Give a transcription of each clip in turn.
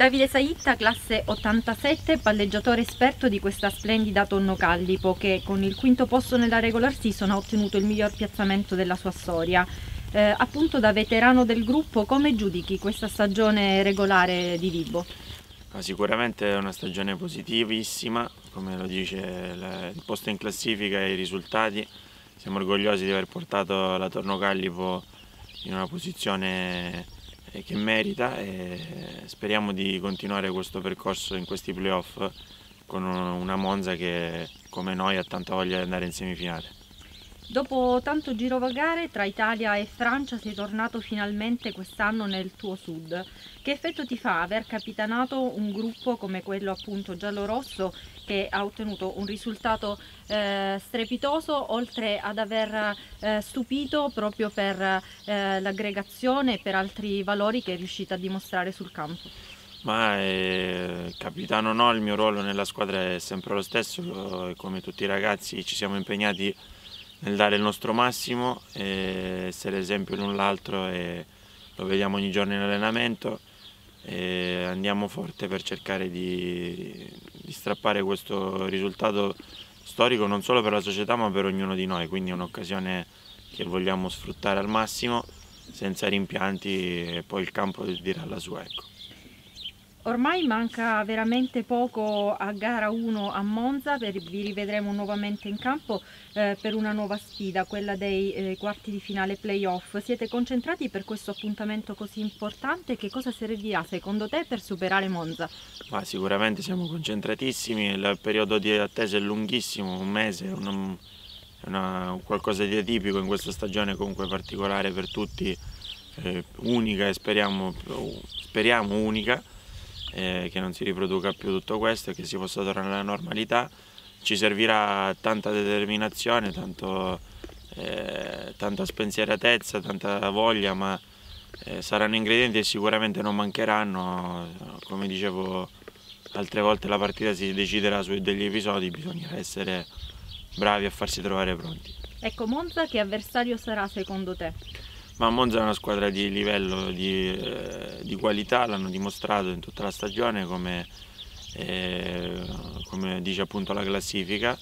Davide Saitta, classe 87, palleggiatore esperto di questa splendida Tonno Callipo, che con il quinto posto nella regular season ha ottenuto il miglior piazzamento della sua storia. Appunto, da veterano del gruppo, come giudichi questa stagione regolare di Vibo? Sicuramente è una stagione positivissima, come lo dice il posto in classifica e i risultati. Siamo orgogliosi di aver portato la Tonno Callipo in una posizione che merita e speriamo di continuare questo percorso in questi playoff con una Monza che, come noi, ha tanta voglia di andare in semifinale. Dopo tanto girovagare tra Italia e Francia sei tornato finalmente quest'anno nel tuo sud. Che effetto ti fa aver capitanato un gruppo come quello appunto giallo-rosso che ha ottenuto un risultato strepitoso, oltre ad aver stupito proprio per l'aggregazione e per altri valori che è riuscita a dimostrare sul campo? Ma capitano no, il mio ruolo nella squadra è sempre lo stesso, come tutti i ragazzi ci siamo impegnati nel dare il nostro massimo, essere esempio l'un l'altro e lo vediamo ogni giorno in allenamento e andiamo forte per cercare di strappare questo risultato storico non solo per la società ma per ognuno di noi, quindi è un'occasione che vogliamo sfruttare al massimo senza rimpianti e poi il campo dirà la sua, ecco. Ormai manca veramente poco a gara 1 a Monza, vi rivedremo nuovamente in campo per una nuova sfida, quella dei quarti di finale playoff. Siete concentrati per questo appuntamento così importante? Che cosa servirà secondo te per superare Monza? Ma sicuramente siamo concentratissimi, il periodo di attesa è lunghissimo, un mese, qualcosa di atipico in questa stagione comunque particolare per tutti, unica e speriamo unica. Che non si riproduca più tutto questo e che si possa tornare alla normalità. Ci servirà tanta determinazione, tanta spensieratezza, tanta voglia, ma saranno ingredienti che sicuramente non mancheranno. Come dicevo altre volte, la partita si deciderà su degli episodi, bisognerà essere bravi a farsi trovare pronti. Ecco, Monza che avversario sarà secondo te? Ma Monza è una squadra di livello, di qualità, l'hanno dimostrato in tutta la stagione come dice appunto la classifica.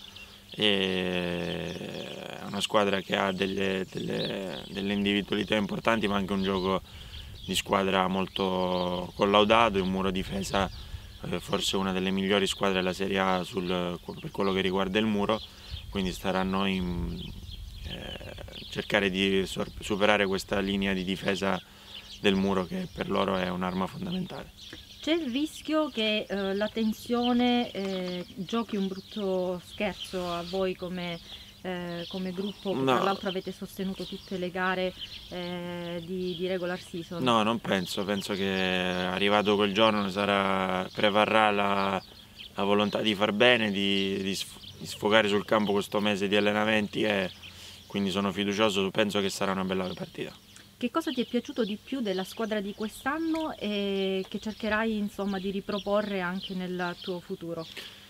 È una squadra che ha delle individualità importanti ma anche un gioco di squadra molto collaudato e un muro difesa forse una delle migliori squadre della Serie A per quello che riguarda il muro, quindi starà a noi cercare di superare questa linea di difesa del muro che per loro è un'arma fondamentale. C'è il rischio che la tensione giochi un brutto scherzo a voi come gruppo, che tra l'altro avete sostenuto tutte le gare di regular season? No, non penso che arrivato quel giorno prevarrà la volontà di far bene, di sfogare sul campo questo mese di allenamenti e quindi sono fiducioso, penso che sarà una bella partita. Che cosa ti è piaciuto di più della squadra di quest'anno e che cercherai insomma di riproporre anche nel tuo futuro?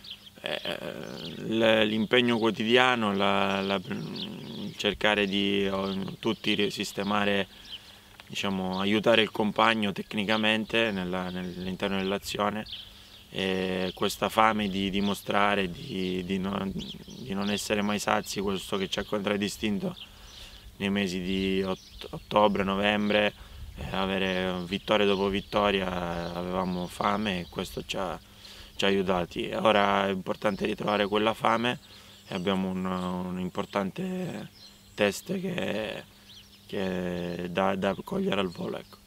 L'impegno quotidiano, cercare di tutti sistemare, diciamo, aiutare il compagno tecnicamente all'interno dell'azione. E questa fame di dimostrare di non essere mai sazi, questo che ci ha contraddistinto nei mesi di ottobre, novembre, avere vittoria dopo vittoria, avevamo fame e questo ci ha aiutati. Ora è importante ritrovare quella fame e abbiamo un importante test che è da cogliere al volo, ecco.